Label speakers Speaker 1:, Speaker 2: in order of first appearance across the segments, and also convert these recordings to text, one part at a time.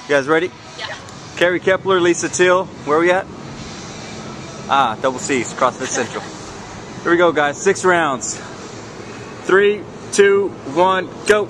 Speaker 1: You guys ready?
Speaker 2: Yeah.
Speaker 1: Carey Kepler, Lisa Thiel. Where are we at? Double C's, CrossFit Central. Here we go, guys. 6 rounds. 3, 2, 1, go.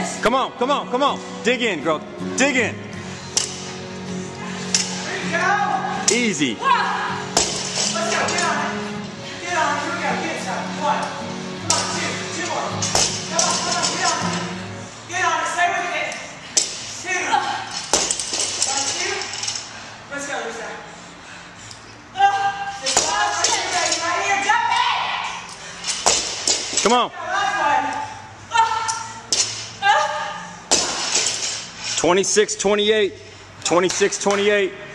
Speaker 1: Come on, come on, come on. Dig in, girl. Dig in.
Speaker 2: There you go.
Speaker 1: Easy.
Speaker 2: Let's go. Get on it. Get on it. Here we go. Get inside. 1. Come on. 2. 2 more. Come on. Come on. Get on it. Get on it. Stay with it. 2. 2. Let's go, Lisa. Right here. Jump in.
Speaker 1: Come on.
Speaker 2: Last one.
Speaker 1: 26-28. 26-28.